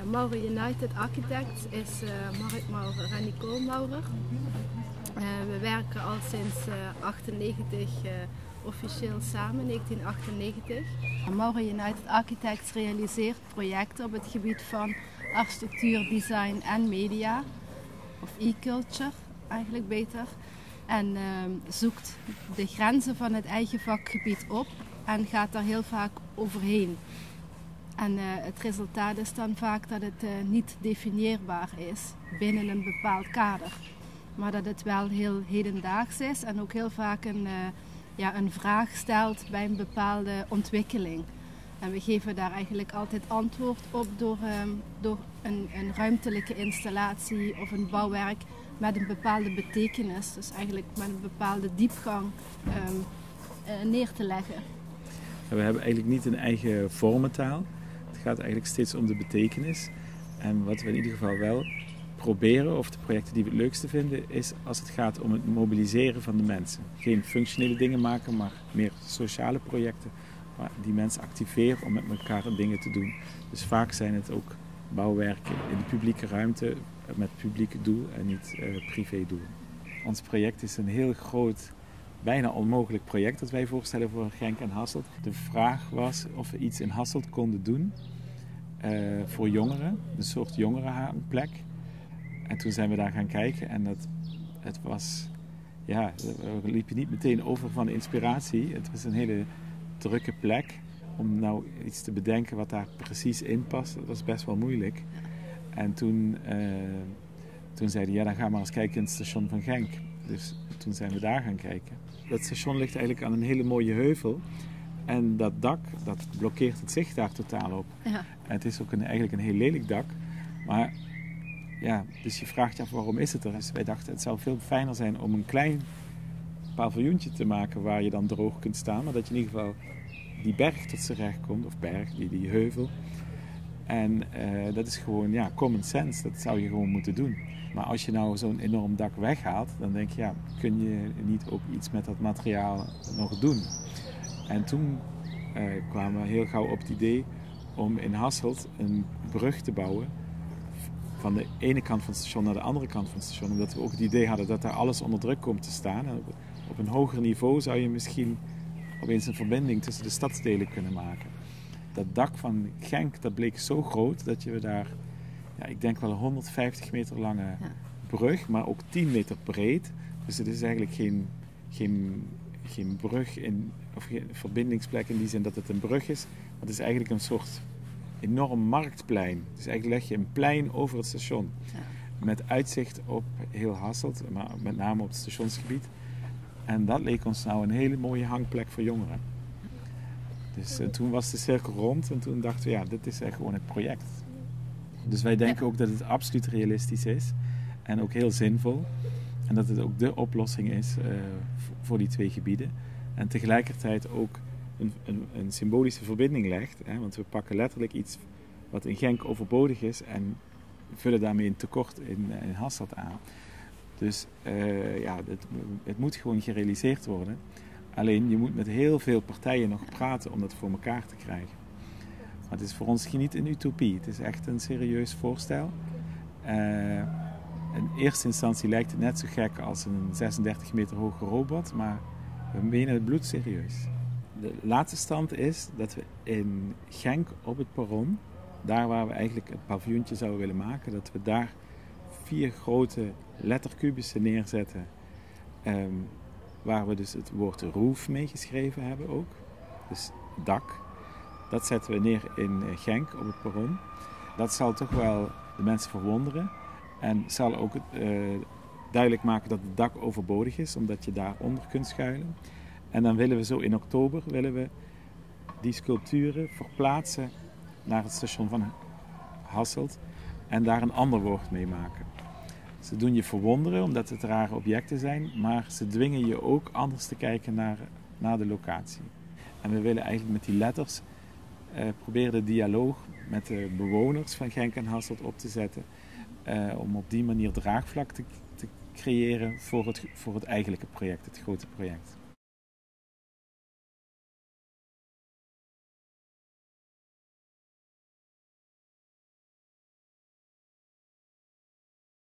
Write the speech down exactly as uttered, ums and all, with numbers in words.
Maurer United Architects is uh, Mark Maurer en Nicole Maurer. Uh, we werken al sinds uh, achtennegentig uh, officieel samen, negentien achtennegentig. Maurer United Architects realiseert projecten op het gebied van architectuur, design en media. Of e-culture eigenlijk beter. En uh, zoekt de grenzen van het eigen vakgebied op en gaat daar heel vaak overheen. En uh, het resultaat is dan vaak dat het uh, niet definieerbaar is binnen een bepaald kader. Maar dat het wel heel hedendaags is en ook heel vaak een, uh, ja, een vraag stelt bij een bepaalde ontwikkeling. En we geven daar eigenlijk altijd antwoord op door, um, door een, een ruimtelijke installatie of een bouwwerk met een bepaalde betekenis. Dus eigenlijk met een bepaalde diepgang um, uh, neer te leggen. We hebben eigenlijk niet een eigen vormentaal. Het gaat eigenlijk steeds om de betekenis. En wat we in ieder geval wel proberen, of de projecten die we het leukste vinden, is als het gaat om het mobiliseren van de mensen. Geen functionele dingen maken, maar meer sociale projecten. Waar die mensen activeren om met elkaar dingen te doen. Dus vaak zijn het ook bouwwerken in de publieke ruimte met publiek doel en niet uh, privé doel. Ons project is een heel groot, bijna onmogelijk project dat wij voorstellen voor Genk en Hasselt. De vraag was of we iets in Hasselt konden doen uh, voor jongeren, een soort jongerenplek. En toen zijn we daar gaan kijken en dat, het was, ja, we liepen niet meteen over van de inspiratie. Het was een hele drukke plek. Om nou iets te bedenken wat daar precies in past, dat was best wel moeilijk. En toen, uh, toen zeiden ja, dan gaan we maar eens kijken in het station van Genk. Dus toen zijn we daar gaan kijken. Dat station ligt eigenlijk aan een hele mooie heuvel. En dat dak, dat blokkeert het zicht daar totaal op. Ja. En het is ook een, eigenlijk een heel lelijk dak. Maar ja, dus je vraagt je af waarom is het er? Dus wij dachten het zou veel fijner zijn om een klein paviljoentje te maken waar je dan droog kunt staan. Maar dat je in ieder geval die berg tot z'n recht komt, of berg, die, die heuvel. En uh, dat is gewoon, ja, common sense, dat zou je gewoon moeten doen. Maar als je nou zo'n enorm dak weghaalt, dan denk je, ja, kun je niet ook iets met dat materiaal nog doen? En toen uh, kwamen we heel gauw op het idee om in Hasselt een brug te bouwen van de ene kant van het station naar de andere kant van het station. Omdat we ook het idee hadden dat daar alles onder druk komt te staan. En op, op een hoger niveau zou je misschien opeens een verbinding tussen de stadsdelen kunnen maken. Dat dak van Genk, dat bleek zo groot dat je daar, ja, ik denk wel een honderdvijftig meter lange ja. brug, maar ook tien meter breed. Dus het is eigenlijk geen, geen, geen brug, in, of geen verbindingsplek in die zin dat het een brug is. Maar het is eigenlijk een soort enorm marktplein. Dus eigenlijk leg je een plein over het station. Ja. Met uitzicht op heel Hasselt, maar met name op het stationsgebied. En dat leek ons nou een hele mooie hangplek voor jongeren. Dus uh, toen was de cirkel rond en toen dachten we, ja, dit is echt gewoon het project. Dus wij denken ook dat het absoluut realistisch is en ook heel zinvol. En dat het ook de oplossing is uh, voor die twee gebieden. En tegelijkertijd ook een, een, een symbolische verbinding legt. Hè, want we pakken letterlijk iets wat in Genk overbodig is en vullen daarmee een tekort in, in Hasselt aan. Dus uh, ja, het, het moet gewoon gerealiseerd worden. Alleen je moet met heel veel partijen nog praten om dat voor elkaar te krijgen. Maar het is voor ons niet een utopie. Het is echt een serieus voorstel. Uh, in eerste instantie lijkt het net zo gek als een zesendertig meter hoge robot. Maar we menen het bloedserieus. De laatste stand is dat we in Genk op het perron, daar waar we eigenlijk het paviljoentje zouden willen maken, dat we daar vier grote letterkubussen neerzetten. Um, waar we dus het woord roof mee geschreven hebben ook. Dus dak. Dat zetten we neer in Genk op het perron. Dat zal toch wel de mensen verwonderen. En zal ook uh, duidelijk maken dat het dak overbodig is, omdat je daaronder kunt schuilen. En dan willen we zo in oktober willen we die sculpturen verplaatsen naar het station van Hasselt. En daar een ander woord mee maken. Ze doen je verwonderen omdat het rare objecten zijn, maar ze dwingen je ook anders te kijken naar, naar de locatie. En we willen eigenlijk met die letters uh, proberen de dialoog met de bewoners van Genk en Hasselt op te zetten. Uh, om op die manier draagvlak te, te creëren voor het, voor het eigenlijke project, het grote project.